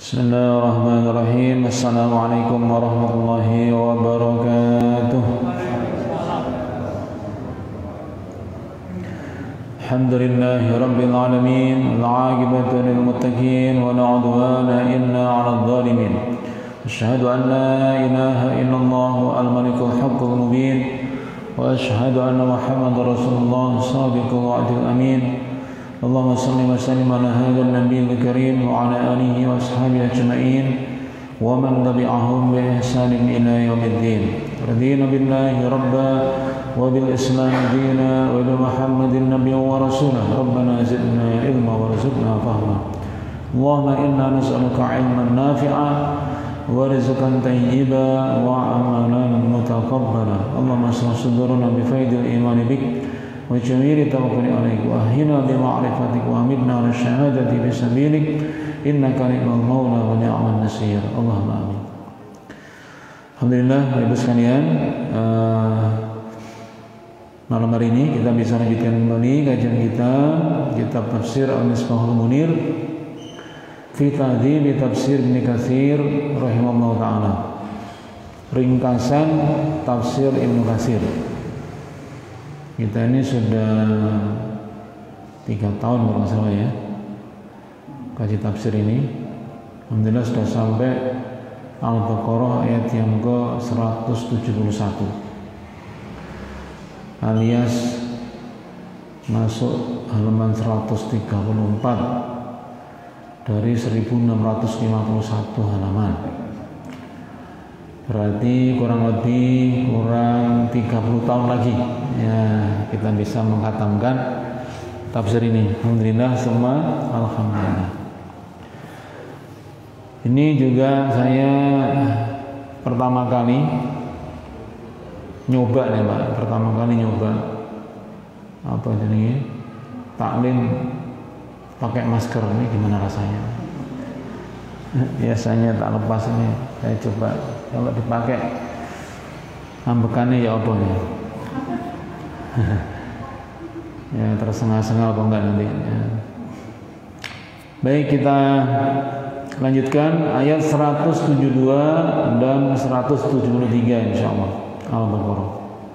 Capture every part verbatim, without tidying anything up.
Bismillahirrahmanirrahim. Assalamualaikum warahmatullahi wabarakatuh. Alhamdulillahi rabbil alamin, al-'aqibatu lil muttaqin wa la 'udwana illa 'alal zalimin. Asyhadu an la ilaha illallah al-malikul haqqul mubin wa asyhadu anna Muhammadar Rasulullah shadiqul wa'dil amin. Allahumma salli wa sallim ala hadzal nabiyil karim wa ala alihi wa ashabihi ajma'in wa man tabi'ahum bi ihsanin ila yaumiddin. Radina billahi rabba wa bil islam dina wa bi Muhammadin nabiyyan wa rasulah. Rabbana zidna ilma warzuqna fahma. Allahumma inna nas'aluka 'ilman nafi'a wa rizqan tayyiban wa amalan mutaqabbala. Allahumma shrah sudurana bi faidil iman bik wa jamili tawakkuli alaik wa ahina bi ma'rifatik wa amidna ala syahadati bi sabilik innaka ni'mal maula wa ni'man nasir. Allahumma amin. Alhamdulillah, Ibu sekalian, uh, malam hari ini kita bisa lanjutkan kembali kajian kita kitab tafsir Al-Misbahul Munir fi ta'dhib tafsir Ibnu Katsir rahimahullah taala. Ringkasan tafsir Ibnu Katsir. Kita ini sudah tiga tahun kalau nggak salah ya kaji tafsir ini. Alhamdulillah sudah sampai Al-Baqarah ayat yang ke seratus tujuh puluh satu, alias masuk halaman seratus tiga puluh empat dari seribu enam ratus lima puluh satu halaman. Berarti kurang lebih kurang tiga puluh tahun lagi ya kita bisa menghatamkan tafsir ini. Alhamdulillah, semua alhamdulillah. Ini juga saya pertama kali nyoba nih Pak, pertama kali nyoba apa ini taklim pakai masker. Ini gimana rasanya? Biasanya tak lepas ini, saya coba kalau dipakai ambekannya ya apa ya? Ya tersengal-sengal apa enggak nanti ya. Baik, kita lanjutkan ayat seratus tujuh puluh dua dan seratus tujuh puluh tiga insyaallah Al-Baqarah.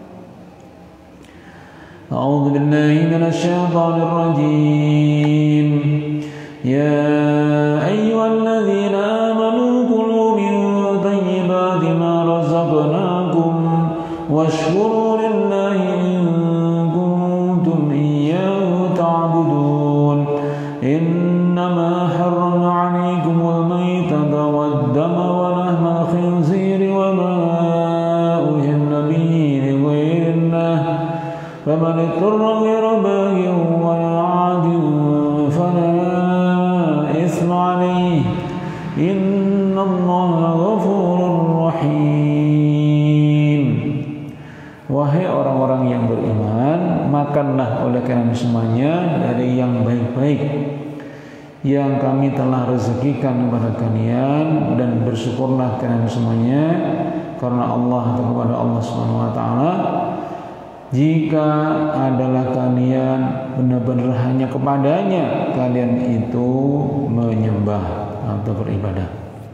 A'udzu billahi minasy syaithanir rajim. Ya ayyuhalladzina amanu kulu min thayyibati ma razaqnakum washkuru lillahi in kuntum iyyahu ta'budun. Innama harrama 'alaykumul maytata wad-dama wa lahmal khinziri wa ma uhilla bihi li ghairillah faman ittara ghayra baghin wa 'adin fala ithma 'alayhi innallaha ghafurur rahim. Wahai orang-orang yang beriman, makanlah oleh kalian semuanya dari yang baik-baik yang kami telah rezekikan kepada kalian, dan bersyukurlah kalian semuanya karena Allah atau kepada Allah Subhanahu wa taala jika adalah kalian benar-benar hanya kepadanya kalian itu menyembah atau beribadah.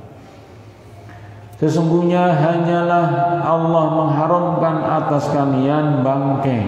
Sesungguhnya hanyalah Allah mengharamkan atas kalian bangkai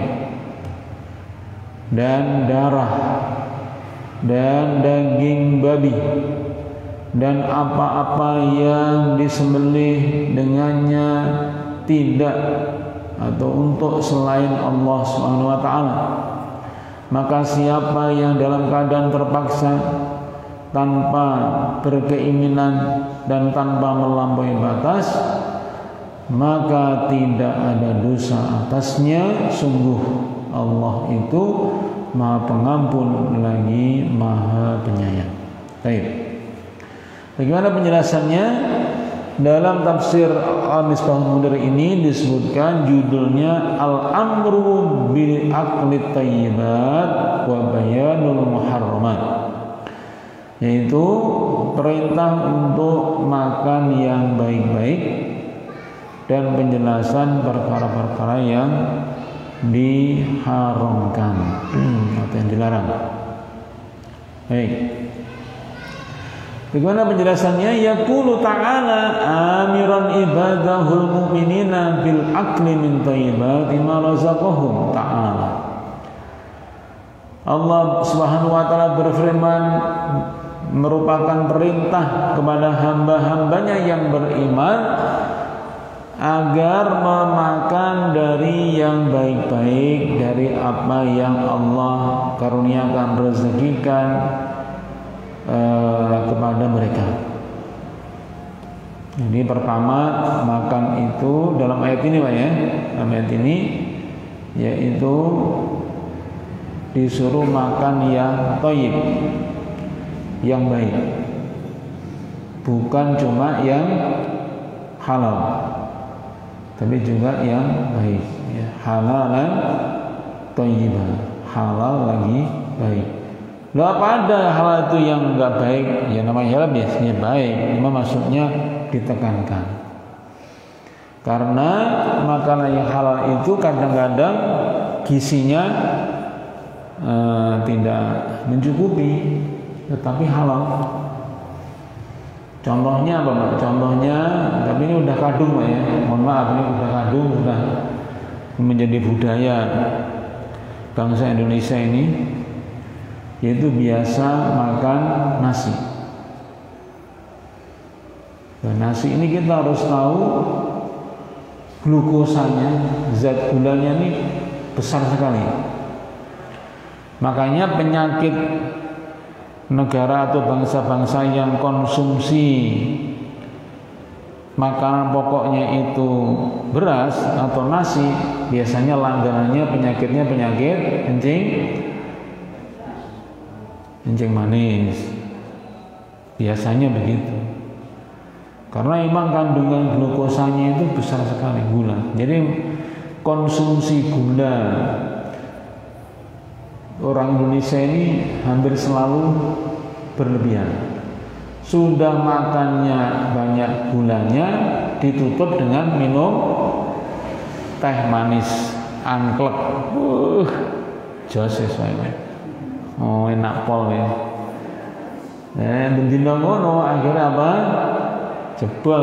dan darah dan daging babi dan apa-apa yang disembelih dengannya tidak atau untuk selain Allah Subhanahu wa taala. Maka siapa yang dalam keadaan terpaksa tanpa berkeinginan dan tanpa melampaui batas, maka tidak ada dosa atasnya. Sungguh Allah itu Maha Pengampun lagi Maha Penyayang. Baik. Bagaimana penjelasannya? Dalam tafsir Al-Misbahul Munir ini disebutkan judulnya Al-Amru bil Aqlit Thayyibat wa Bayanul Muharramat, yaitu perintah untuk makan yang baik-baik dan penjelasan perkara-perkara yang diharamkan atau yang dilarang. Baik. Bagaimana penjelasannya? Yaqulu ta'ala amiran ibadahul mu'minina bil akli min thayyibati ma razaqahum ta'ala. Allah Subhanahu wa taala berfirman merupakan perintah kepada hamba-hambanya yang beriman agar memakan dari yang baik-baik dari apa yang Allah karuniakan, rezekikan uh, kepada mereka. Jadi pertama makan itu dalam ayat ini Pak ya, dalam ayat ini yaitu disuruh makan yang thayyib, yang baik, bukan cuma yang halal, tapi juga yang baik, ya, halalan thayyiban, halal lagi baik. Lalu apa ada halal itu yang enggak baik? Ya namanya halal biasanya baik, cuma maksudnya ditekankan. Karena makanan yang halal itu kadang-kadang gizinya eh, tidak mencukupi, tetapi halal. Contohnya apa Pak? Contohnya, tapi ini udah kadung Pak ya. Mohon maaf, ini udah kadung, sudah menjadi budaya bangsa Indonesia ini, yaitu biasa makan nasi. Dan nasi ini kita harus tahu glukosanya, zat gulanya ini besar sekali. Makanya penyakit negara atau bangsa-bangsa yang konsumsi makanan pokoknya itu beras atau nasi, biasanya langganannya penyakitnya penyakit kencing kencing manis, biasanya begitu. Karena memang kandungan glukosanya itu besar sekali, gula. Jadi konsumsi gula orang Indonesia ini hampir selalu berlebihan. Sudah makannya banyak gulanya, ditutup dengan minum teh manis angklek. Uh, joses wae. Oh, enak pol ya. Eh, bendina ngono akhirnya apa? Jebol.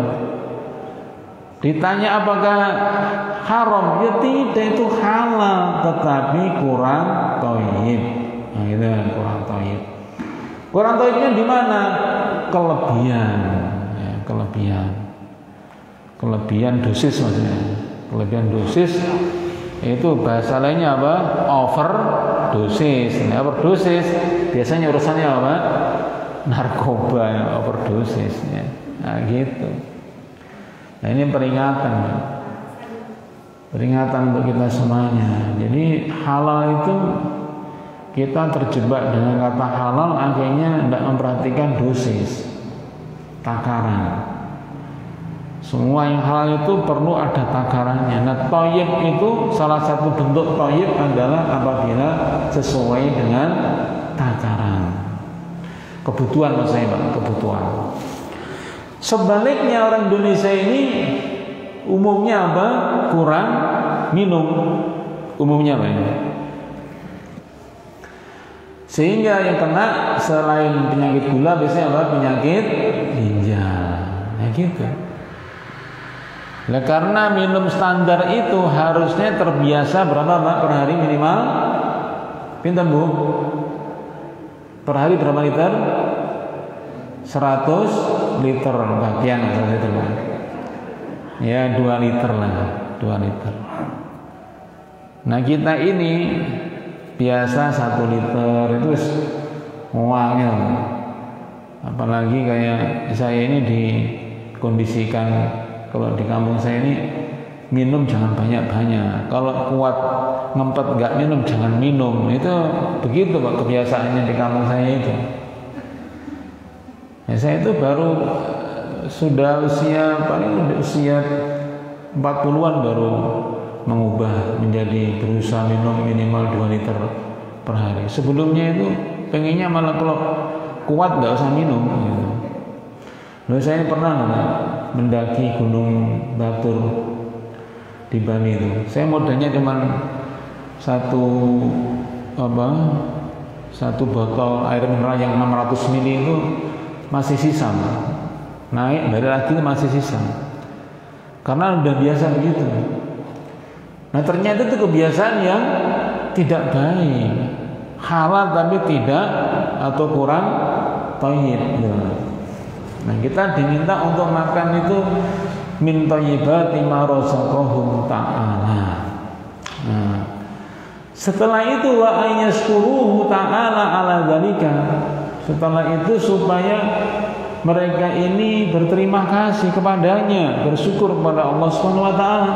Ditanya apakah haram? Ya tidak, itu halal, tetapi kurang thayyib. Nah, itu kurang thayyib. Kurang thayyibnya di mana? Kelebihan, ya, kelebihan, kelebihan dosis maksudnya. Kelebihan dosis itu bahasa lainnya apa? Overdosis. Nah, overdosis biasanya urusannya apa? Narkoba, ya, overdosis. Ya. Nah, gitu. Nah, ini peringatan, peringatan untuk kita semuanya. Jadi halal itu kita terjebak dengan kata halal, akhirnya tidak memperhatikan dosis, takaran. Semua yang halal itu perlu ada takarannya. Nah, thayyib itu salah satu bentuk thayyib adalah apabila sesuai dengan takaran. Kebutuhan maksudnya Pak, kebutuhan. Sebaliknya orang Indonesia ini umumnya apa? Kurang minum. Umumnya apa ini? Sehingga yang kena selain penyakit gula biasanya apa? Penyakit ginjal. Ya gitu. Nah, karena minum standar itu harusnya terbiasa berapa Pak per hari minimal? Pinten Bu? Per hari berapa liter? seratus liter bagian seratus liter. Ya dua liter lah, dua liter. Nah, kita ini biasa satu liter itu wangil. Apalagi kayak saya ini dikondisikan, kalau di kampung saya ini minum jangan banyak-banyak. Kalau kuat ngempet nggak minum jangan minum. Itu begitu Pak kebiasaannya di kampung saya itu. Ya, saya itu baru sudah usia paling usia empat puluhan baru mengubah menjadi berusaha minum minimal dua liter per hari. Sebelumnya itu pengennya malah kalau kuat nggak usah minum gitu. Lalu saya pernah nah, mendaki Gunung Batur di Bali itu. Saya modalnya cuma satu apa? Satu botol air mineral yang enam ratus mililiter itu masih sisa, naik balik lagi masih sisa, karena udah biasa begitu. Nah ternyata itu kebiasaan yang tidak baik, halal tapi tidak atau kurang thayyib. Nah kita diminta untuk makan itu min thayyibati ma razaqahum ta'ala. Nah, setelah itu wa ayyashkuruhu ta'ala ala dzalika. Setelah itu supaya mereka ini berterima kasih kepadanya, bersyukur kepada Allah Subhanahu wa taala.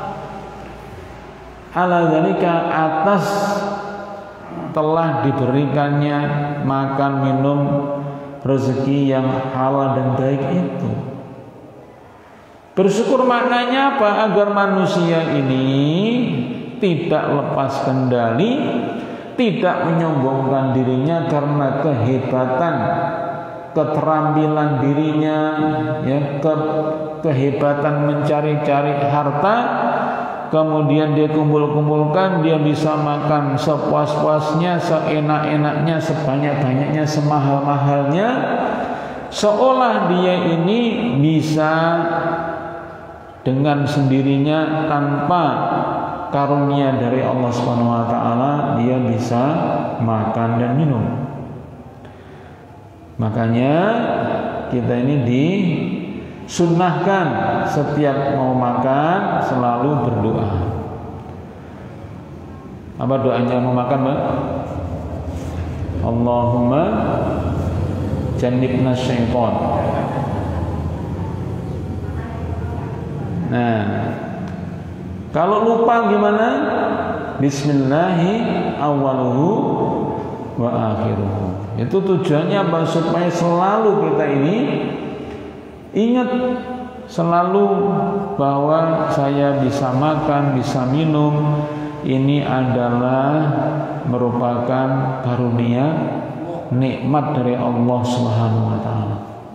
Ala dzalika, atas telah diberikannya makan minum rezeki yang halal dan baik itu. Bersyukur maknanya apa? Agar manusia ini tidak lepas kendali, tidak menyombongkan dirinya karena kehebatan, keterampilan dirinya, ya, ke, kehebatan mencari-cari harta, kemudian dia kumpul-kumpulkan, dia bisa makan sepuas-puasnya, seenak-enaknya, sebanyak-banyaknya, semahal-mahalnya, seolah dia ini bisa dengan sendirinya tanpa karunia dari Allah Subhanahu wa taala dia bisa makan dan minum. Makanya kita ini disunnahkan setiap mau makan selalu berdoa. Apa doanya mau makan, Mbak? Allahumma jannibna syaitan. Nah, kalau lupa gimana? Bismillahi awaluhu wa akhiruhu. Itu tujuannya apa? Supaya selalu kita ini ingat selalu bahwa saya bisa makan, bisa minum. Ini adalah merupakan karunia nikmat dari Allah Subhanahu wa taala.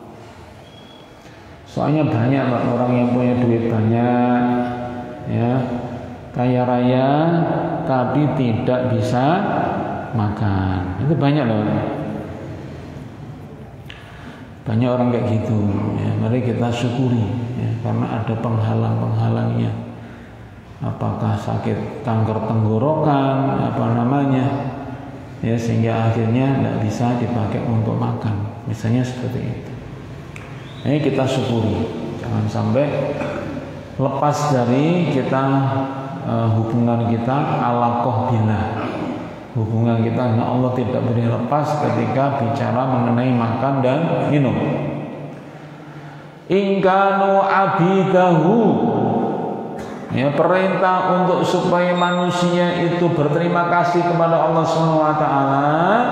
Soalnya banyak orang yang punya duit banyak, ya, kaya raya, tapi tidak bisa makan. Itu banyak loh. Banyak orang kayak gitu. Ya, mari kita syukuri, ya, karena ada penghalang-penghalangnya. Apakah sakit kanker tenggorokan, apa namanya, ya, sehingga akhirnya tidak bisa dipakai untuk makan. Misalnya seperti itu. Ini kita syukuri, jangan sampai lepas dari kita uh, hubungan kita alaqah billah. Hubungan kita dengan Allah tidak boleh lepas ketika bicara mengenai makan dan minum. Ingkanu abidahu, ya, perintah untuk supaya manusia itu berterima kasih kepada Allah Subhanahu wa taala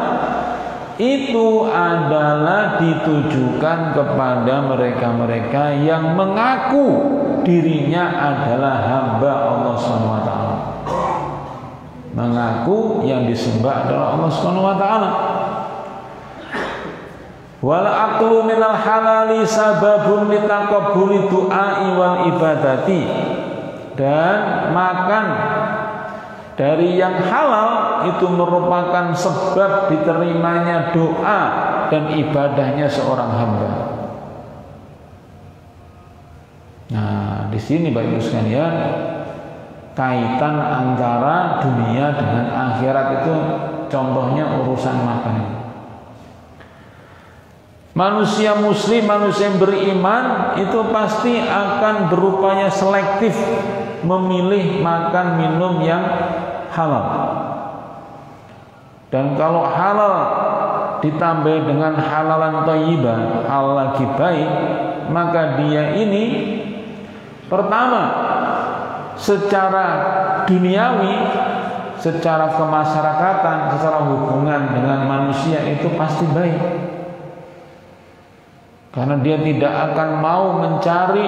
itu adalah ditujukan kepada mereka-mereka yang mengaku dirinya adalah hamba Allah Subhanahu wa taala. Mengaku yang disembah adalah Allah Subhanahu wa taala. Wal aqlu minal halali sababun litaqabbuli du'ai wal ibadati. Dan makan dari yang halal itu merupakan sebab diterimanya doa dan ibadahnya seorang hamba. Nah, di sini Bapak Ibu sekalian, kaitan antara dunia dengan akhirat itu contohnya urusan makan. Manusia muslim, manusia yang beriman itu pasti akan berupaya selektif memilih makan minum yang halal. Dan kalau halal ditambah dengan halalan thayyibah, halal lagi baik, maka dia ini pertama secara duniawi, secara kemasyarakatan, secara hubungan dengan manusia itu pasti baik. Karena dia tidak akan mau mencari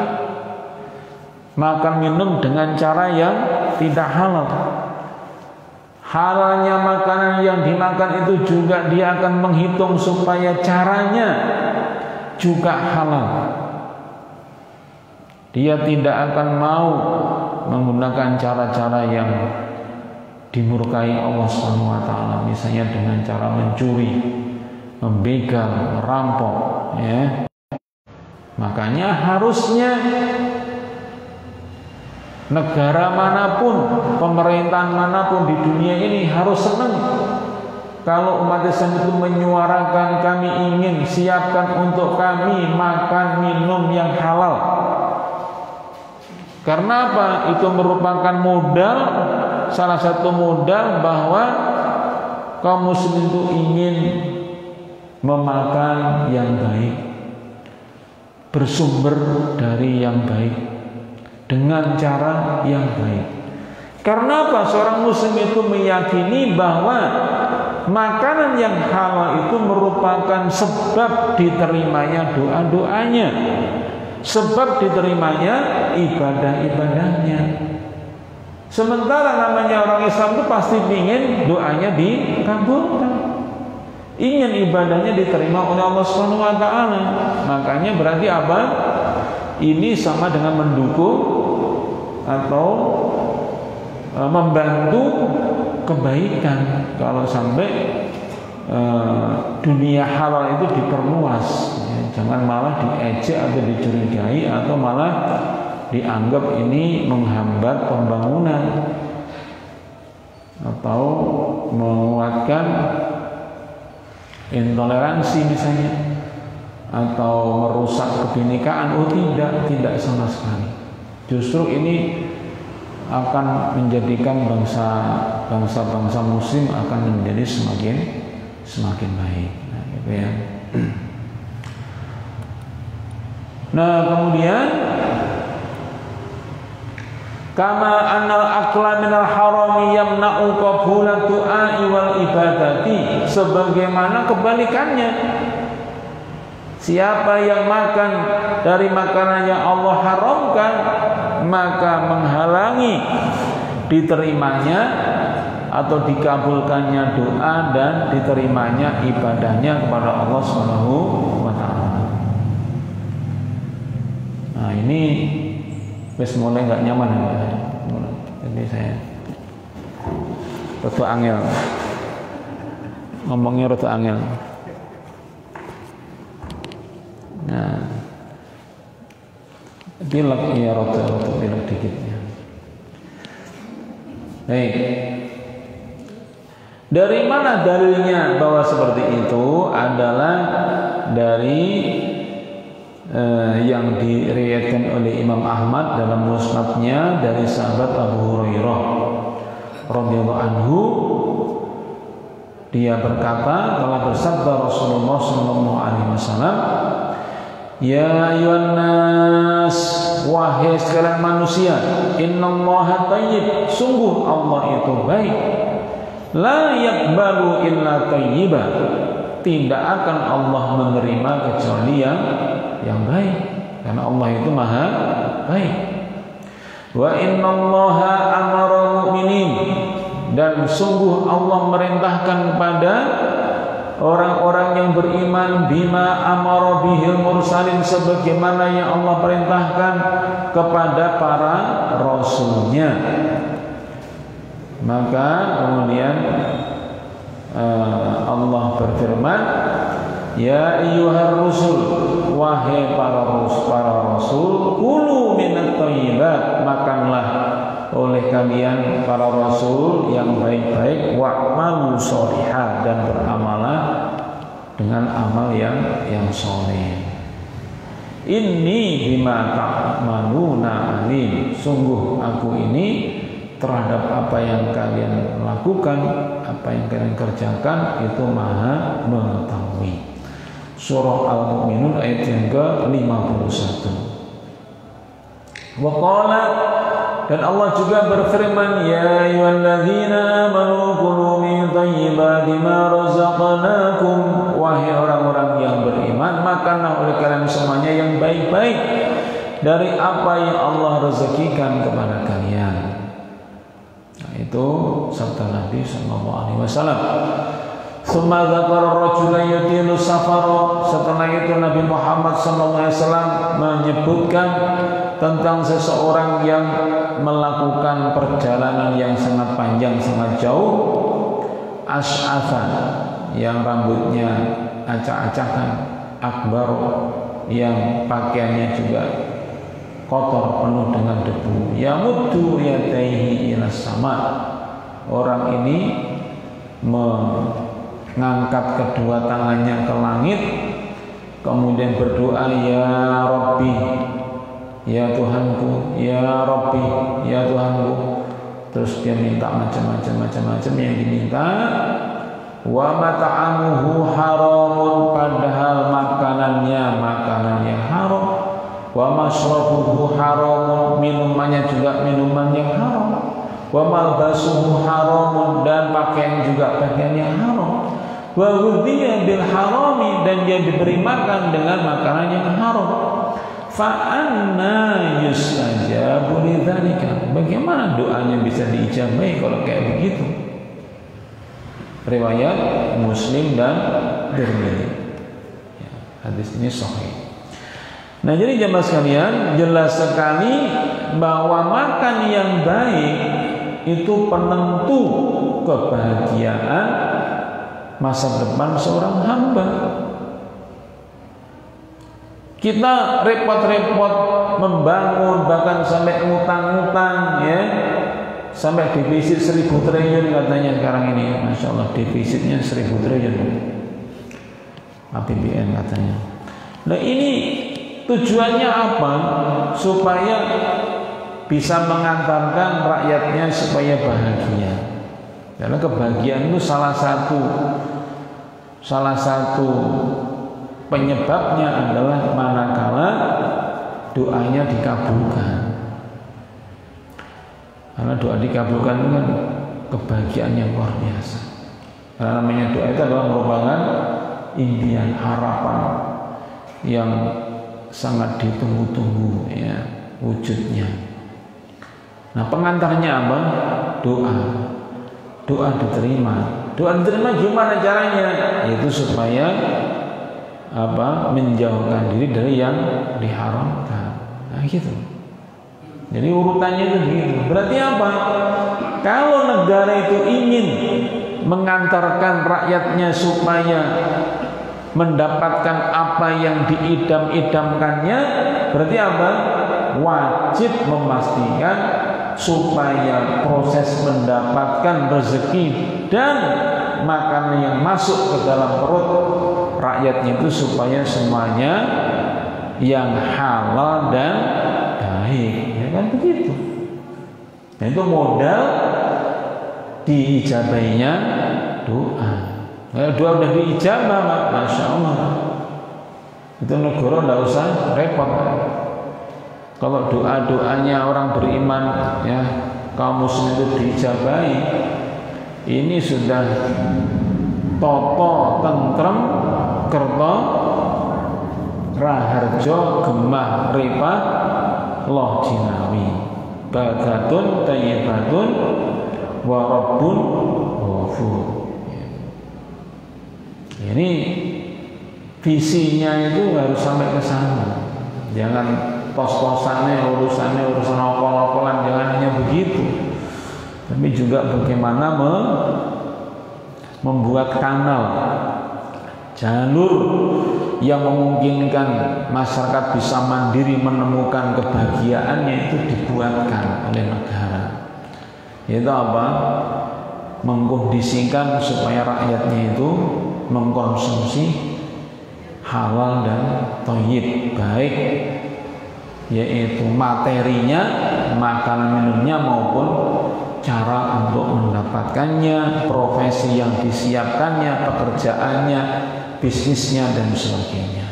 makan minum dengan cara yang tidak halal. Halalnya makanan yang dimakan itu juga dia akan menghitung supaya caranya juga halal. Dia tidak akan mau menggunakan cara-cara yang dimurkai Allah Subhanahu wa taala, misalnya dengan cara mencuri, membegal, merampok, ya. Makanya harusnya negara manapun, pemerintahan manapun di dunia ini harus senang kalau umat Islam itu menyuarakan, kami ingin siapkan untuk kami makan minum yang halal. Karena apa? Itu merupakan modal, salah satu modal bahwa kaum muslim itu ingin memakan yang baik, bersumber dari yang baik, dengan cara yang baik. Karena apa? Seorang muslim itu meyakini bahwa makanan yang halal itu merupakan sebab diterimanya doa-doanya, sebab diterimanya ibadah-ibadahnya. Sementara namanya orang Islam itu pasti ingin doanya dikabulkan, ingin ibadahnya diterima oleh Allah Subhanahu wa taala. Makanya berarti apa? Ini sama dengan mendukung atau e, membantu kebaikan kalau sampai e, dunia halal itu diperluas, ya, jangan malah diejek atau dicurigai atau malah dianggap ini menghambat pembangunan atau menguatkan intoleransi misalnya, atau merusak kebinekaan. Oh tidak, tidak sama sekali. Justru ini akan menjadikan bangsa bangsa-bangsa muslim akan menjadi semakin semakin baik. Nah, gitu ya. Nah, kemudian kama annal akla minal harami yamna'u qabula du'ai wal ibadati, sebagaimana kebalikannya, siapa yang makan dari makanan yang Allah haramkan maka menghalangi diterimanya atau dikabulkannya doa dan diterimanya ibadahnya kepada Allah Subhanahu wa taala. Nah, ini wis mulai nggak nyaman ya. Jadi saya rada angel ngomongnya, rada angel. Nah, pilek ya, rada rada pilek dikit ya. Baik. Dari mana dalilnya bahwa seperti itu? Adalah dari Uh, yang diriwayatkan oleh Imam Ahmad dalam musnadnya dari sahabat Abu Hurairah radhiyallahu anhu. Dia berkata, telah bersabda Rasulullah sallallahu alaihi wasallam, ya ayyuhan nas, wahai sekalian manusia, innallaha thayyib, sungguh Allah itu baik, la yaqbalu illa thayyiban, tidak akan Allah menerima kecuali yang yang baik, karena Allah itu maha baik. Wa innallaha amara mu'minin, dan sungguh Allah merintahkan kepada orang-orang yang beriman bima amara bihil mursalin, sebagaimana yang Allah perintahkan kepada para rasulnya. Maka kemudian uh, Allah berfirman, ya ayyuhar rusul, wahai para rasul, para rasul, kulu minat thayyibat, makanlah oleh kalian para rasul yang baik-baik, wa'malu sholihah, dan beramalah dengan amal yang yang soleh. Inni bima ta'maluna alim, sungguh aku ini terhadap apa yang kalian lakukan, apa yang kalian kerjakan itu maha mengetahui. Surah Al-Mu'minun ayat yang ke lima puluh satu. Wa qala, dan Allah juga berfirman, ya ayyuhalladzina amanu kulu min thayyibati ma razaqnakum, wahai orang-orang yang beriman, makanlah oleh kalian semuanya yang baik-baik dari apa yang Allah rezekikan kepada kalian. Nah, itu sabda Nabi sallallahu alaihi wasallam. Summa dzakara rajulan yutilu safara, setelah itu Nabi Muhammad sallallahu alaihi wasallam menyebutkan tentang seseorang yang melakukan perjalanan yang sangat panjang, sangat jauh, as'atha, yang rambutnya acak-acakan, akbar yang pakaiannya juga kotor penuh dengan debu. Yamuddu yadaihi ila sama. Orang ini mengangkat kedua tangannya ke langit, kemudian berdoa, ya Rabbi, ya Tuhanku, ya Rabbi, ya Tuhanku. Terus dia minta macam-macam macam-macam yang diminta. Wa mat'amuhu haramun, padahal makanannya makanan yang haram. Wa mashrabuhu haramun, minumannya juga minuman yang haram. Wa malbasuhu haramun, dan pakaian juga pakaian yang haram. Wa ghudhiya bil harami, dan dia diberi makan dengan makanan yang haram. Fa anna yustajabu lidzalika, bagaimana doanya bisa diijabahi kalau kayak begitu? Riwayat Muslim dan Tirmidzi. Ya, hadis ini sahih. Nah, jadi jemaah sekalian, jelas sekali bahwa makan yang baik itu penentu kebahagiaan masa depan seorang hamba. Kita repot-repot membangun, bahkan sampai ngutang-ngutang, ya, sampai defisit seribu triliun katanya sekarang ini. Masya Allah, defisitnya seribu triliun A P B N katanya. Nah, ini tujuannya apa? Supaya bisa mengantarkan rakyatnya supaya bahagia. Karena kebahagiaan itu salah satu salah satu penyebabnya adalah manakala doanya dikabulkan. Karena doa dikabulkan itu kan kebahagiaan yang luar biasa. Karena namanya doa itu adalah merupakan impian, harapan yang sangat ditunggu-tunggu, ya, wujudnya. Nah, pengantarnya apa? Doa. Doa diterima. Doa diterima gimana caranya? Yaitu supaya apa? Menjauhkan diri dari yang diharamkan. Nah, gitu. Jadi urutannya itu begitu. Berarti apa? Kalau negara itu ingin mengantarkan rakyatnya supaya mendapatkan apa yang diidam-idamkannya, berarti apa? Wajib memastikan supaya proses mendapatkan rezeki dan makanan yang masuk ke dalam perut rakyatnya itu supaya semuanya yang halal dan baik, ya kan begitu. Nah, itu modal diijabainya doa. Kalau doa udah diijabah, masya Allah, itu negara tidak usah repot. Kalau doa-doanya orang beriman, ya, kaum muslim itu diijabahi, ini sudah toto tentrem kerto raharjo gemah ripah loh jinawi bagatun tayyibatun wa rabbun ghafur. Ini visinya itu harus sampai ke sana. Jangan pos-posannya, urusannya urusan okol-okolan, jangan hanya begitu. Tapi juga bagaimana me membuat kanal, jalur yang memungkinkan masyarakat bisa mandiri menemukan kebahagiaannya itu dibuatkan oleh negara. Itu apa? Mengkondisikan supaya rakyatnya itu mengkonsumsi halal dan thayyib, baik yaitu materinya, makanan minumnya maupun cara untuk mendapatkannya, profesi yang disiapkannya, pekerjaannya, bisnisnya dan sebagainya.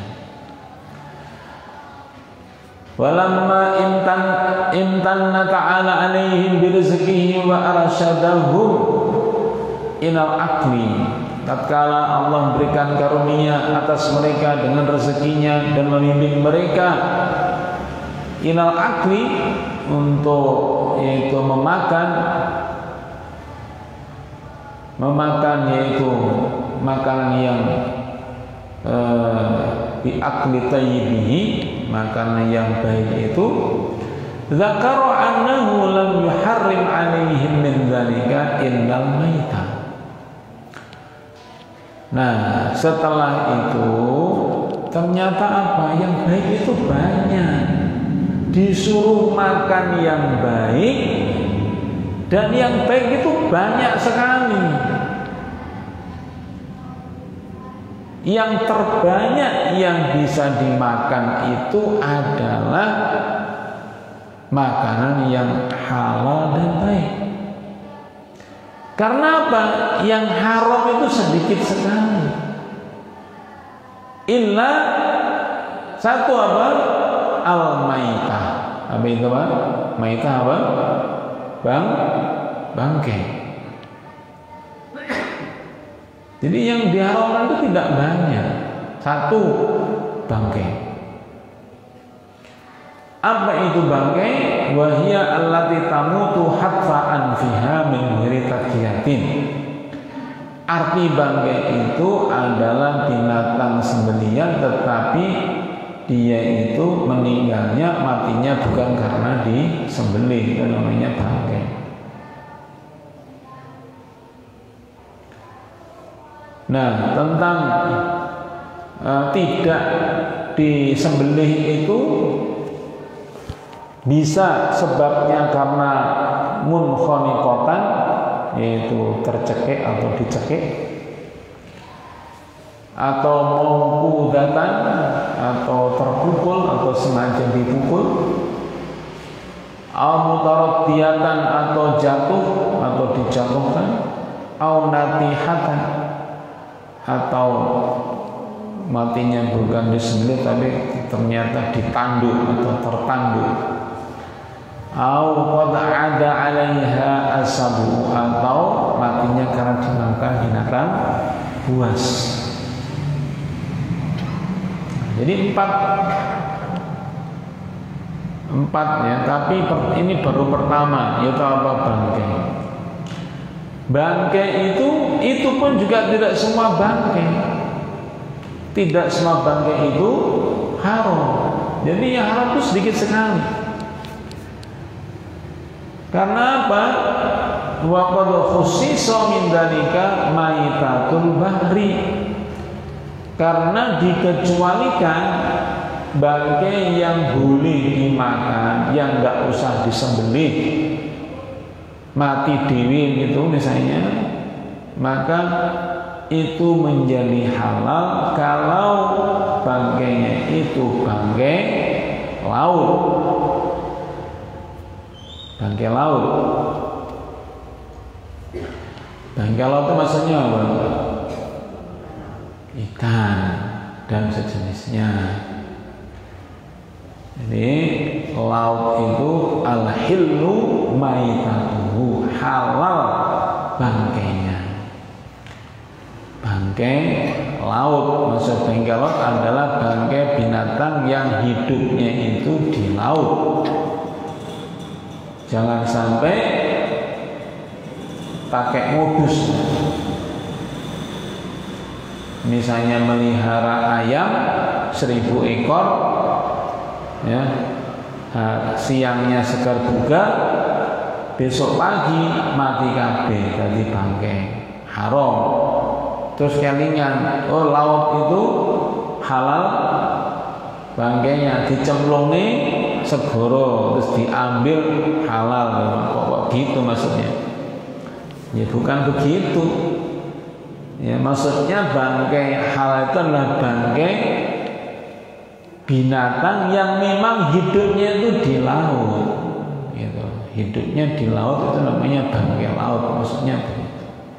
Walamma imtan imtanna ta'ala alaihim birizqihi wa arsyadahum ilal aqli. Tatkala Allah memberikan karunia atas mereka dengan rezekinya dan membimbing mereka ilal akli untuk yaitu memakan memakan yaitu makanan yang bi akli tayyibihi, makanan yang baik itu dzakara annahu lam yuharrim alaihim min dzalika innal maita. Nah, setelah itu ternyata apa? Yang baik itu banyak. Disuruh makan yang baik, dan yang baik itu banyak sekali. Yang terbanyak yang bisa dimakan itu adalah makanan yang halal dan baik. Karena apa? Yang haram itu sedikit sekali. Illa satu apa? Al-maitah. Apa itu Pak? Maitah apa? Bang, bangkai. Jadi yang diharamkan itu tidak banyak. Satu, bangkai. Apa itu bangkai? Wahia allati tamutu hatfa'an fiha min ghairi tadhiyatin. Arti bangkai itu adalah binatang sembelihan, tetapi dia itu meninggalnya, matinya bukan karena disembelih, itu namanya bangkai. Nah, tentang uh, tidak disembelih itu bisa sebabnya karena munkhoniqatan, yaitu tercekik atau dicekik, atau mauqudatan atau terpukul atau sengaja dipukul, au mutaraddiyatan atau jatuh atau dijatuhkan, au natihatan atau matinya bukan disembelih tapi ternyata ditanduk atau tertanduk, au qad ada 'alaiha asabu atau matinya karena dimakan binatang buas. Jadi empat empat ya, tapi ini baru pertama, yaitu apa? Bangkai. Bangkai itu itu pun juga tidak semua bangkai. Tidak semua bangkai itu haram. Jadi yang haram itu sedikit sekali. Karena apa? Wa qad khussisa min dzalika maitatul bahri. Karena dikecualikan bangkai yang boleh dimakan, yang nggak usah disembelih, mati dewi gitu misalnya, maka itu menjadi halal kalau bangkainya itu bangkai laut. Bangkai laut. Bangkai laut itu maksudnya apa? Ikan dan sejenisnya. Jadi laut itu al-hillu maitatuhu, halal bangkainya. Bangkai laut, maksud bangkai laut adalah bangkai binatang yang hidupnya itu di laut. Jangan sampai pakai modus. Misalnya melihara ayam seribu ekor, ya, siangnya segar buga, besok pagi mati kabeh jadi bangkai, haram. Terus kelingan, oh laut itu halal bangkainya, dicemplungi segoro terus diambil halal. Kok gitu maksudnya? Ya bukan begitu. Ya maksudnya bangkai halal itu adalah bangkai binatang yang memang hidupnya itu di laut, gitu. Hidupnya di laut itu namanya bangkai laut, maksudnya begitu.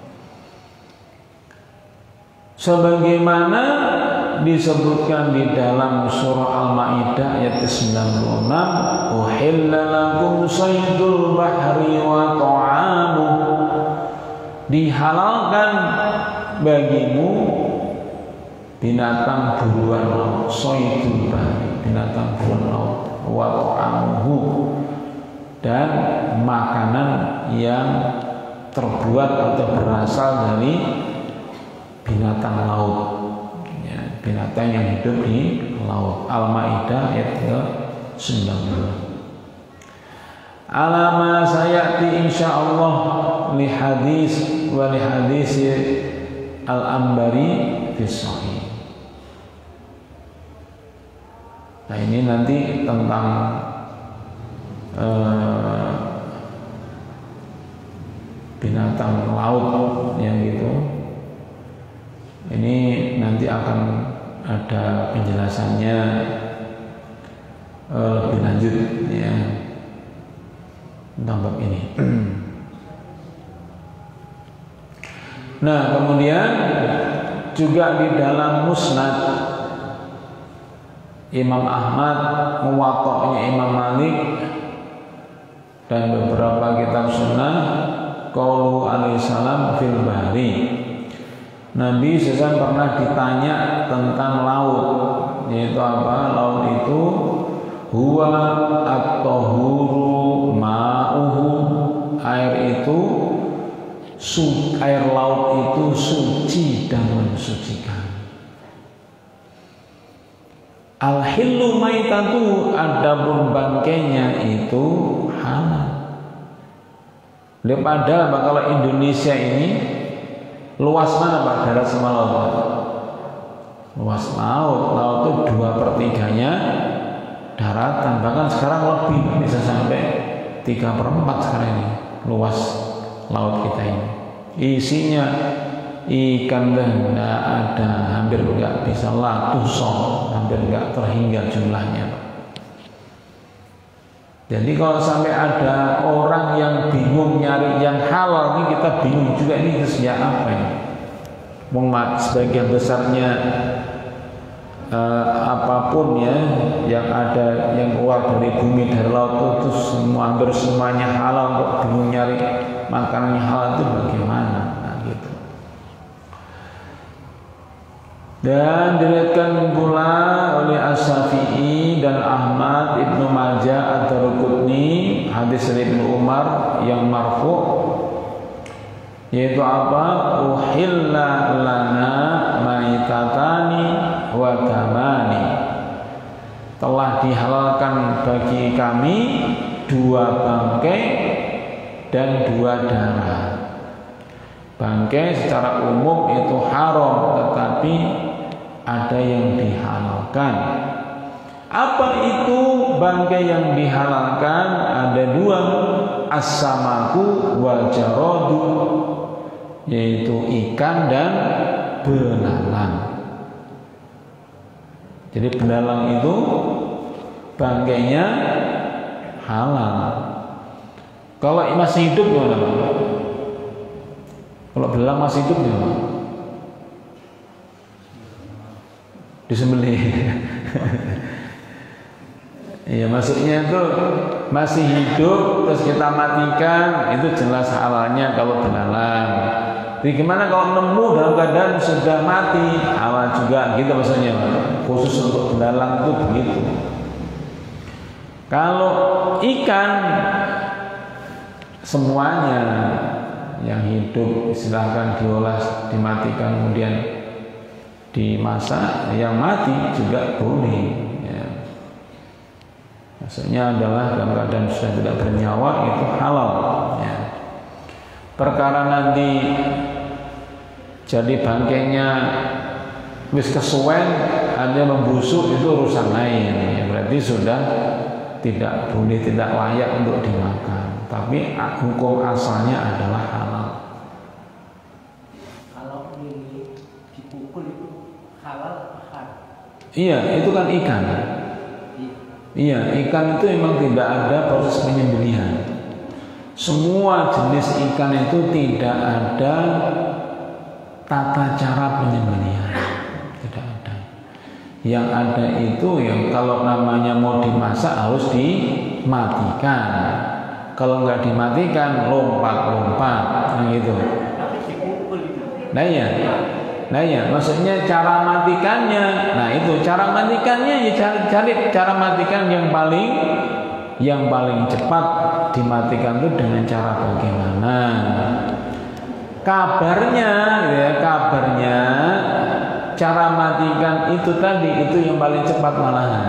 Sebagaimana disebutkan di dalam surah Al-Maidah ayat sembilan puluh enam, uhilla lakum saydul bahri wa ta'amuh, dihalalkan bagimu binatang buruan laut, saydul bahri, binatang buruan laut, wa ta'amuhu, dan makanan yang terbuat atau berasal dari binatang laut, ya, binatang yang hidup di laut. Al-Maidah ayat sembilan puluh. Alama sayati insyaallah li hadis wa li hadis Al-Ambari fi Shahih. Nah ini nanti tentang uh, binatang laut yang gitu. Ini nanti akan ada penjelasannya uh, lebih lanjut ya tentang bab ini. Nah kemudian juga di dalam Musnad Imam Ahmad, Muwatta'nya Imam Malik, dan beberapa kitab sunnah, qaulu alaihi salam fil bahri. Nabi shallallahu alaihi wasallam pernah ditanya tentang laut, yaitu apa? Laut itu huwa at-tahuru ma'uhu, air itu su, air laut itu suci dan mensucikan. Al-hillu maitatu, adapun bangkainya itu halal. Padahal kalau Indonesia ini luas mana Pak, darat sama laut? Luas laut, laut itu dua per tiganya daratan, bahkan sekarang lebih, bisa sampai tiga per empat sekarang ini luas laut kita ini. Isinya ikan dan tidak ada, hampir nggak bisa laku sol, hampir nggak terhingga jumlahnya. Jadi kalau sampai ada orang yang bingung nyari yang halal, ini kita bingung juga, ini terusnya apa ini? Mengat sebagian besarnya eh, apapun ya yang ada yang keluar dari bumi dari laut itu semua, hampir semuanya halal, kok bingung nyari makanannya halal itu bagaimana? Nah gitu. Dan diriwayatkan pula oleh As-Syafi'i dan Ahmad, Ibnu Majah, Ad-Darqutni, hadis dari Ibnu Umar yang marfu', yaitu apa? Uhilla lana maitatani wa damani, telah dihalalkan bagi kami dua bangkai dan dua darah. Bangkai secara umum itu haram, tetapi ada yang dihalalkan. Apa itu bangkai yang dihalalkan? Ada dua, as-samaku wal jaradu, yaitu ikan dan belalang. Jadi belalang itu bangkainya halal. Kalau masih hidup gimana Pak? Kalau belalang masih hidup gimana? Disembelih. Iya, maksudnya itu masih hidup terus kita matikan, itu jelas halalnya kalau belalang. Jadi gimana kalau nemu dalam keadaan sudah mati, halal juga gitu maksudnya. Khusus untuk belalang itu begitu. Kalau ikan semuanya yang hidup silahkan diolah, dimatikan, kemudian dimasak. Yang mati juga boleh ya. Maksudnya adalah dalam keadaan sudah tidak bernyawa, itu halal ya. Perkara nanti jadi bangkainya wis kesuwen, ada membusuk, itu urusan lain ya. Berarti sudah tidak boleh, tidak layak untuk dimakan. Tapi hukum asalnya adalah halal. Kalau ini dipukul itu halal haram? Iya, itu kan ikan. Iya, ikan itu memang tidak ada proses penyembelihan. Semua jenis ikan itu tidak ada tata cara penyembelihan, tidak ada. Yang ada itu yang kalau namanya mau dimasak harus dimatikan. Kalau nggak dimatikan lompat-lompat, nah gitu. Nah ya, nah ya, maksudnya cara matikannya. Nah itu cara matikannya ya cari, cari cara matikan yang paling yang paling cepat dimatikan itu dengan cara bagaimana? Kabarnya, ya kabarnya cara matikan itu tadi itu yang paling cepat malahan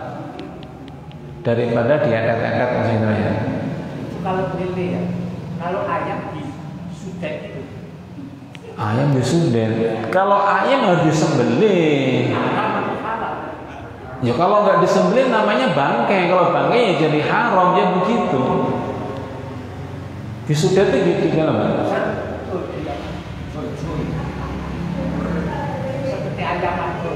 daripada diangkat-angkat misalnya ya. Kalau lele ya, kalau ayam di sudah itu Ayam disudet. Kalau ayam harus disembelih. Ya kalau nggak disembelih namanya bangkai. Kalau bangkai ya jadi haram, ya begitu. Disudet itu gitu kan, Pak? Seperti ayam itu.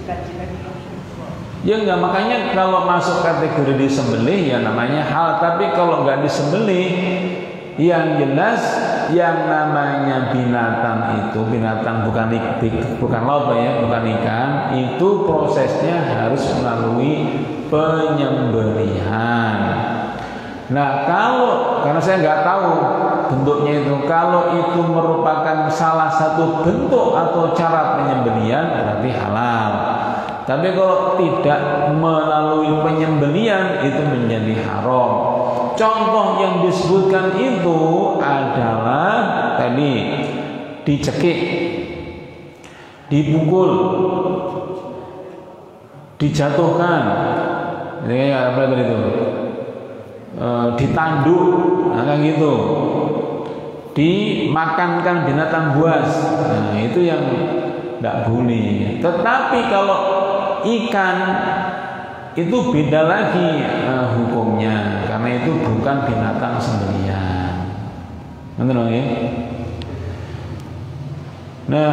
Ya enggak, makanya kalau masuk kategori disembelih ya namanya hal. Tapi kalau nggak disembelih, yang jelas yang namanya binatang itu, binatang bukan ikan, bukan laut ya, bukan ikan, itu prosesnya harus melalui penyembelihan. Nah kalau, karena saya nggak tahu bentuknya itu, kalau itu merupakan salah satu bentuk atau cara penyembelihan berarti halal. Tapi kalau tidak melalui penyembelihan itu menjadi haram. Contoh yang disebutkan itu adalah tadi dicekik, dipukul, dijatuhkan, ini apa tadi itu, e, ditanduk, nah kayak gitu, dimakankan binatang buas, nah itu yang tidak boleh. Tetapi kalau ikan itu beda lagi uh, hukumnya, karena itu bukan binatang sembelihan. Benar ya? Nah,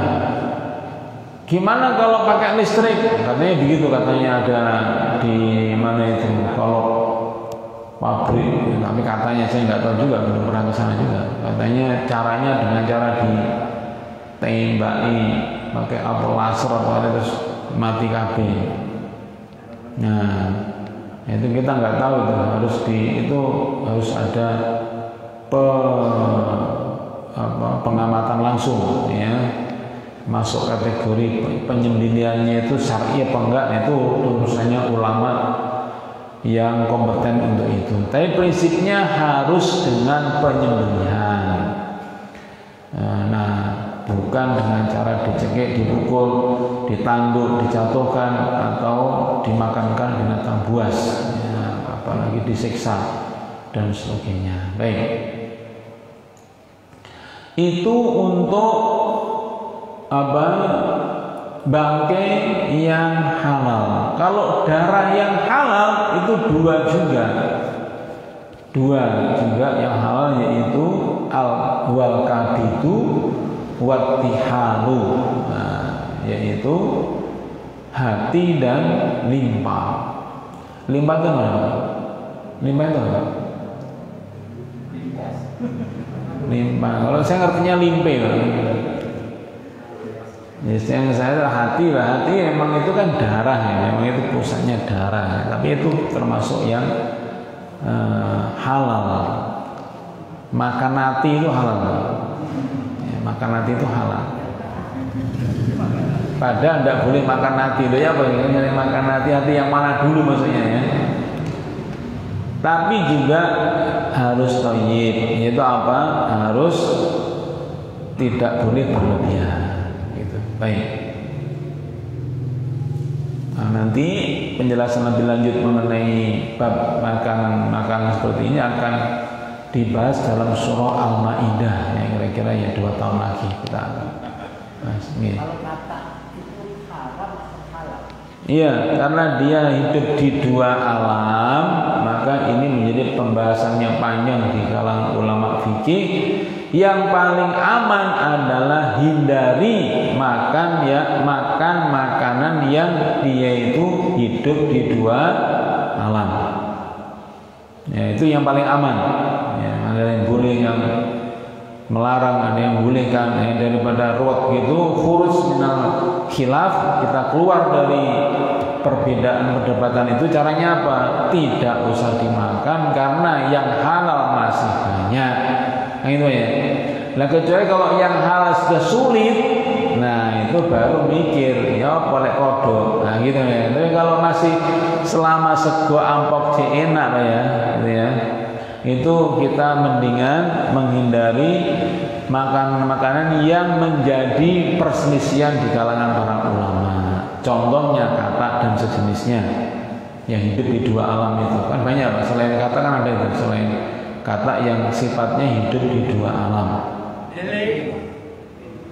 gimana kalau pakai listrik? Katanya begitu, katanya ada di mana itu. Kalau pabrik, tapi katanya saya nggak tahu juga, belum pernah ke sana juga. Katanya caranya dengan cara ditembaki pakai apel laser atau terus mati kabeh. Nah, itu kita nggak tahu itu harus di itu harus ada pe, apa, pengamatan langsung ya, masuk kategori penyembelihannya itu syar'i apa enggak, itu urusannya ulama yang kompeten untuk itu. Tapi prinsipnya harus dengan penyembelihan. Nah, bukan dengan cara dicekik, dipukul, ditanduk, dijatuhkan, atau dimakankan binatang buas, ya, apalagi disiksa dan sebagainya. Baik, itu untuk apa? Bangkai yang halal. Kalau darah yang halal itu dua juga, dua juga yang halal, yaitu al wal kabidu wattihalu, nah, yaitu hati dan limpa. Limpa itu apa? Limpa itu apa? Limpa. Kalau saya ngertinya limpe, ya, yang saya adalah hati lah. Hati emang itu kan darah ya, memang itu pusatnya darah. Tapi itu termasuk yang uh, halal. Makan hati itu halal. Makan hati itu halal. Padahal tidak boleh makan hati. Loh ya apa ini makan hati, hati yang mana dulu maksudnya ya. Tapi juga harus thayyib. Itu apa? Harus tidak boleh berlebihan. Gitu. Baik. Nah, nanti penjelasan lebih lanjut mengenai bab makanan-makanan seperti ini akan dibahas dalam surah Al-Maidah, yang kira-kira ya dua tahun lagi kita bahas. Kalau kata itu haram halal. Iya, karena dia hidup di dua alam, maka ini menjadi pembahasan yang panjang di kalangan ulama fikih. Yang paling aman adalah hindari makan ya makan makanan yang dia itu hidup di dua alam. Ya, itu yang paling aman. Ada yang boleh, yang melarang, ada yang bolehkan, ya, daripada ruwet gitu, khuruj minal khilaf, kita keluar dari perbedaan perdebatan itu. Caranya apa? Tidak usah dimakan karena yang halal masih banyak. Nah itu ya. Nah kecuali kalau yang halal sudah sulit, nah itu baru mikir ya boleh kodok. Nah gitu ya. Tapi kalau masih selama sego ampok sih enak ya, gitu ya. Itu kita mendingan menghindari makan makanan yang menjadi perselisihan di kalangan para ulama. Contohnya kata dan sejenisnya yang hidup di dua alam itu kan banyak, Pak. Selain kata kan ada itu, selain kata yang sifatnya hidup di dua alam.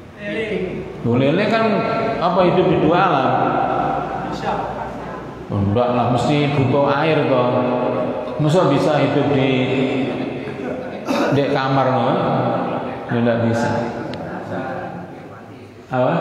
Lele kan apa hidup di dua alam? Bisa. Oh, enggak lah, mesti butuh air toh. Masa bisa hidup di di kamar no? Tidak bisa. Apa?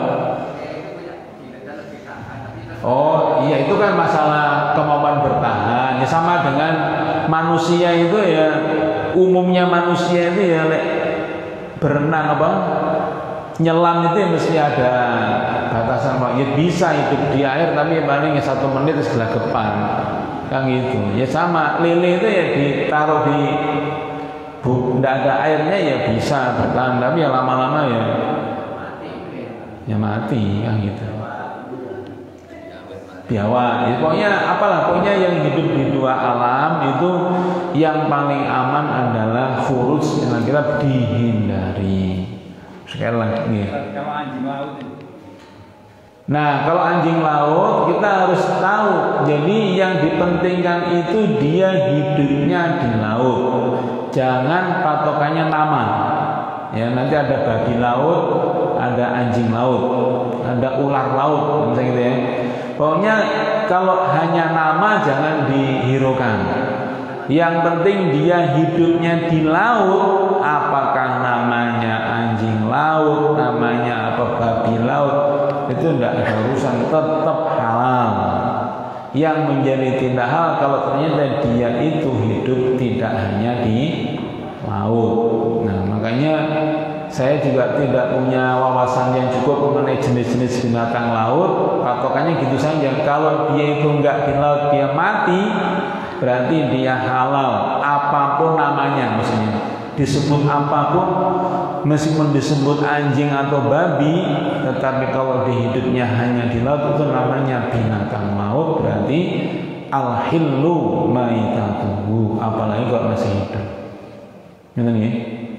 Oh iya, itu kan masalah kemampuan bertahan. Ya sama dengan manusia itu ya, umumnya manusia itu ya le, berenang apa? Nyelam itu ya mesti ada batasan. Ya bisa hidup di air tapi paling satu menit terus gelagapan kan gitu. Ya sama lele itu ya ditaruh di bu, tidak ada airnya ya bisa bertahan, tapi ya lama-lama ya ya mati kan gitu. Biawa, ya, pokoknya apalah, pokoknya yang hidup di dua alam itu yang paling aman adalah khuruj, yang kita dihindari. Sekali lagi. Kalau anjing laut. Nah, kalau anjing laut kita harus tahu. Jadi yang dipentingkan itu dia hidupnya di laut. Jangan patokannya nama. Ya, nanti ada babi laut, ada anjing laut, ada ular laut, misalnya gitu ya. Pokoknya kalau hanya nama jangan dihiraukan. Yang penting dia hidupnya di laut. Apakah namanya anjing laut, namanya apa babi laut, itu tidak ada urusan, tetap halal. Yang menjadi tidak halal kalau ternyata dia itu hidup tidak hanya di laut. Nah makanya saya juga tidak punya wawasan yang cukup mengenai jenis-jenis binatang laut. Patokannya gitu saja. Kalau dia itu enggak di laut, dia mati, berarti dia halal. Apapun namanya, maksudnya disebut apapun, meskipun disebut anjing atau babi, tetapi kalau di hidupnya hanya di laut itu namanya binatang laut. Berarti al-hillu maitatuhu, apalagi kalau masih hidup. Gitu nih.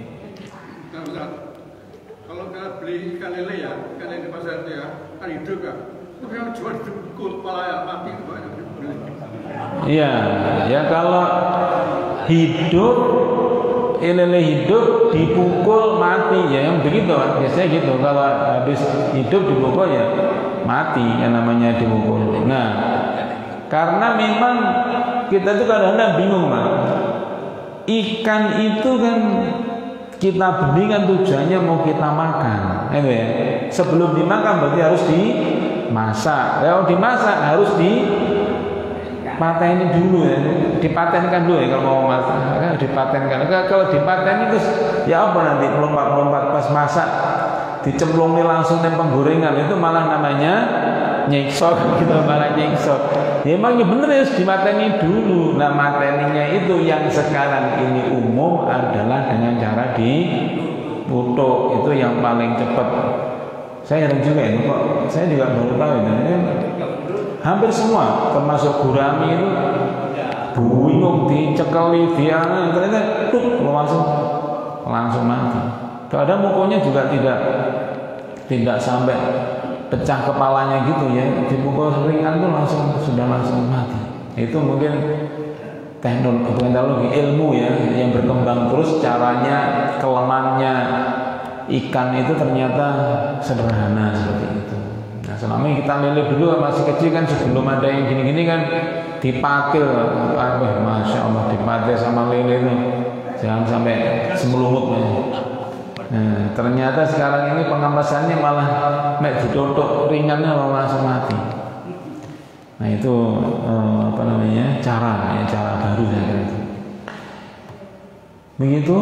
Beli ikan lele ya, ikan lele di pasar itu ya, kan hidup kan. Terus yang jual dipukul kepala ya mati itu banyak dibeli. Iya, ya kalau hidup, lele hidup dipukul mati ya, yang begitu biasanya gitu. Kalau habis hidup dipukul ya mati, yang namanya dipukul. Nah, karena memang kita tuh kadang-kadang bingung Pak. Ikan itu kan kita beli kan tujuannya mau kita makan, ya. Sebelum dimakan berarti harus dimasak. Kalau dimasak harus dipatenin dulu ya, dipatenkan dulu ya kalau mau masak, dipatenkan. Kalau dipaten itu ya apa nanti melompat-melompat pas masak, dicemplungin langsung di penggorengan itu malah namanya nyeksok gitu, malah nyeksok. Ya emang ya bener ya harus dimateni dulu. Nah mateninya itu yang sekarang ini umum adalah dengan cara diputuk, itu yang paling cepat. Saya heran juga ini kok, saya juga baru tahu ini. Hampir semua termasuk gurami itu bingung dicekeli dia, ternyata tuh langsung langsung mati. Kadang mukulnya juga tidak tidak sampai pecah kepalanya gitu ya, dipukul ringan tuh langsung sudah langsung mati. Itu mungkin teknologi, teknologi ilmu ya yang berkembang terus, caranya kelemannya ikan itu ternyata sederhana seperti itu. Nah selama ini kita lele dulu masih kecil kan, sebelum ada yang gini-gini kan dipakil, ah, masya Allah dipakai sama lele itu jangan sampai semelumut ya. Nah, ternyata sekarang ini pengemasannya malah mek ditutup ringannya malah langsung mati. Nah itu eh, apa namanya cara ya, cara baru saya kira itu. Begitu.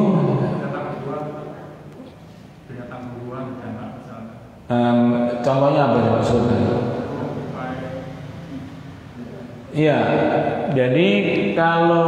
Um, contohnya apa maksudnya? Iya, jadi kalau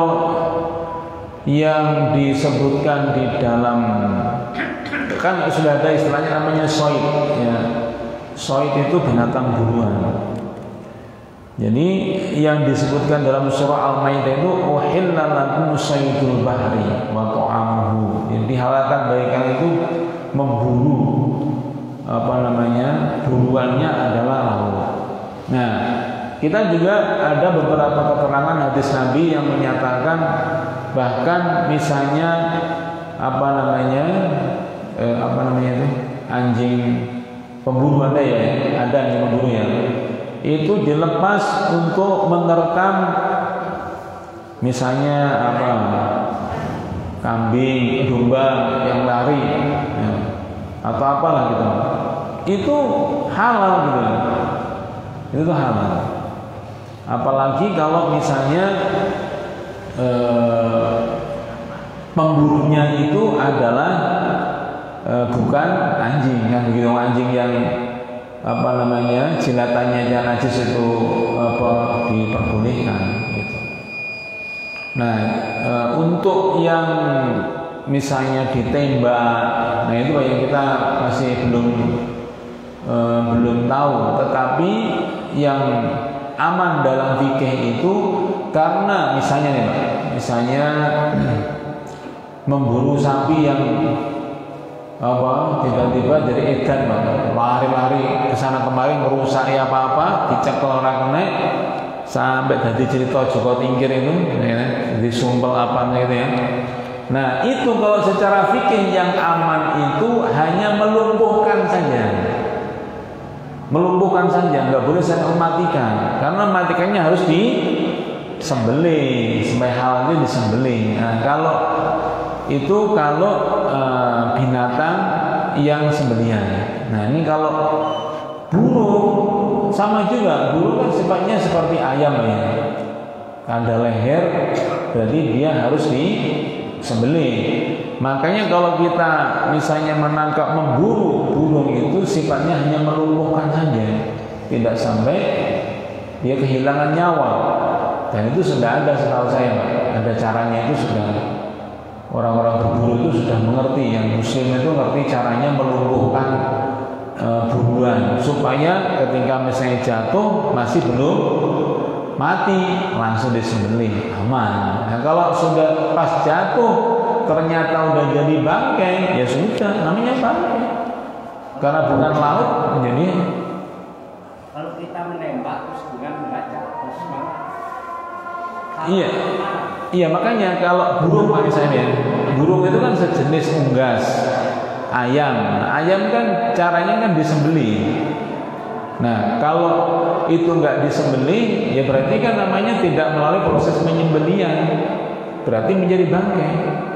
yang disebutkan di dalam kan sudah ada istilahnya namanya soid ya. Soid itu binatang buruan. Jadi yang disebutkan dalam surah Al-Maidah itu uhilla lakum saydul bahri wa ta'amuhu. Yang dihalalkan bagi kalian itu memburu, apa namanya, buruannya adalah laut. Nah, kita juga ada beberapa keterangan hadis Nabi yang menyatakan bahkan misalnya apa namanya eh, apa namanya itu anjing pemburu ada ya, ada yang memburu ya. Itu dilepas untuk menerkam misalnya apa, kambing, domba yang lari ya, atau apalah gitu. Itu halal gitu. Itu tuh halal. Apalagi kalau misalnya eh, pemburunya itu adalah eh, bukan anjing, kan begitu, anjing yang apa namanya jilatannya yang najis itu apa diperbolehkan gitu. Nah e, untuk yang misalnya ditembak, nah itu yang kita masih belum e, belum tahu. Tetapi yang aman dalam fikih itu karena misalnya nih Pak, misalnya memburu sapi yang apa tiba-tiba dari edan lari-lari kesana kemari merusak ya apa-apa, dicekel orang kena sampai jadi cerita Joko Tingkir itu ya, disumpel apa gitu ya. Nah itu kalau secara fikih yang aman itu hanya melumpuhkan saja, melumpuhkan saja, nggak boleh saya mematikan, karena mematikannya harus disembelih, sampai hal itu disembelih. Nah kalau itu kalau e, binatang yang sembelihan. Nah ini kalau burung sama juga, burung kan sifatnya seperti ayam ya, ada leher, berarti dia harus disembelih. Makanya kalau kita misalnya menangkap memburu burung itu sifatnya hanya melumpuhkan saja, tidak sampai dia kehilangan nyawa. Dan itu sudah ada setahu saya Pak, ada caranya itu sudah. Orang-orang berburu itu sudah mengerti, yang muslim itu ngerti caranya melumpuhkan e, buruan supaya ketika misalnya jatuh masih belum mati langsung disembelih, aman. Nah, kalau sudah pas jatuh ternyata udah jadi bangkai, ya sudah namanya bangkai karena bukan laut menjadi. Kalau kita menembak terus dengan membaca terus iya. Iya makanya kalau burung misalnya, burung itu kan sejenis unggas ayam. Nah, ayam kan caranya kan disembelih. Nah kalau itu nggak disembelih, ya berarti kan namanya tidak melalui proses penyembelihan, berarti menjadi bangkai.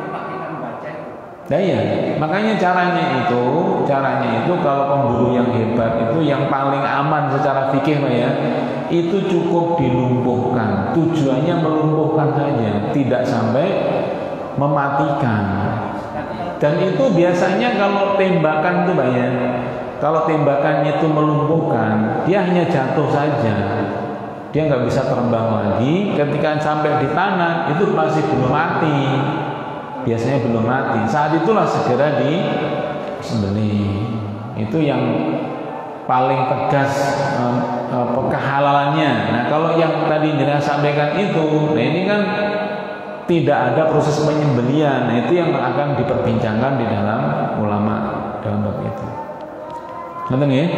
Nah iya, makanya caranya itu, caranya itu kalau pemburu yang hebat itu yang paling aman secara fikih Pak ya, itu cukup dilumpuhkan. Tujuannya melumpuhkan saja, tidak sampai mematikan. Dan itu biasanya kalau tembakan itu Pak ya, kalau tembakannya itu melumpuhkan, dia hanya jatuh saja, dia nggak bisa terbang lagi. Ketika sampai di tanah itu masih belum mati. Biasanya belum mati, saat itulah segera disembelih. Itu yang paling tegas eh, eh, kehalalannya. Nah kalau yang tadi Jenderal sampaikan itu, nah ini kan tidak ada proses penyembelihan. Nah, itu yang akan diperbincangkan di dalam ulama dalam bab itu. Ngerti ya?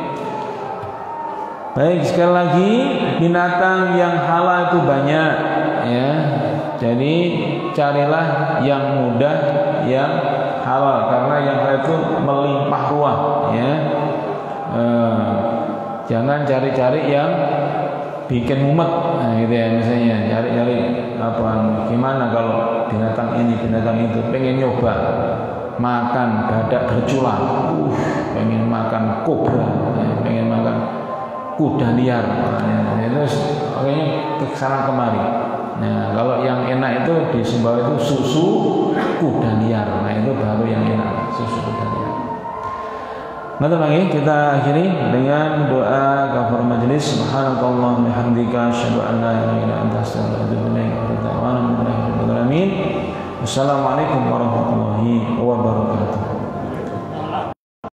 Baik, sekali lagi binatang yang halal itu banyak ya. Jadi carilah yang mudah, yang halal, karena yang lain itu melimpah ruah ya. Eh, jangan cari-cari yang bikin mumet, nah, gitu ya, misalnya cari-cari apa, gimana kalau binatang ini, binatang itu, pengen nyoba makan badak bercula, uh, pengen makan kobra, ya, pengen makan kuda liar, nah, itu kayaknya kesana kemari. Nah, kalau yang enak itu di Sumbawa itu susu kuda liar, nah itu baru yang enak, susu kuda liar. Nah, lagi kita akhiri dengan doa kafar majelis. Subhanakallahumma bihamdika asyhadu an la ilaha illa anta astaghfiruka wa atubu ilaik. Wassalamualaikum warahmatullahi wabarakatuh.